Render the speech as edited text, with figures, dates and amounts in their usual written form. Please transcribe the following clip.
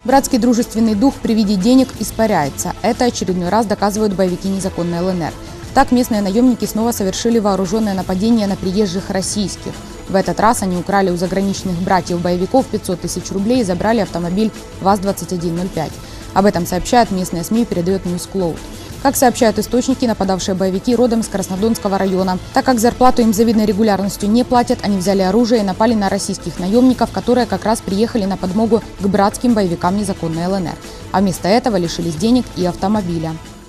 Братский дружественный дух при виде денег испаряется. Это очередной раз доказывают боевики незаконной ЛНР. Так местные наемники снова совершили вооруженное нападение на приезжих российских. В этот раз они украли у заграничных братьев-боевиков 500 тысяч рублей и забрали автомобиль ВАЗ-2105. Об этом сообщают местные СМИ и передает Newscloud. Как сообщают источники, нападавшие боевики родом из Краснодонского района. Так как зарплату им с завидной регулярностью не платят, они взяли оружие и напали на российских наемников, которые как раз приехали на подмогу к братским боевикам незаконной ЛНР. А вместо этого лишились денег и автомобиля.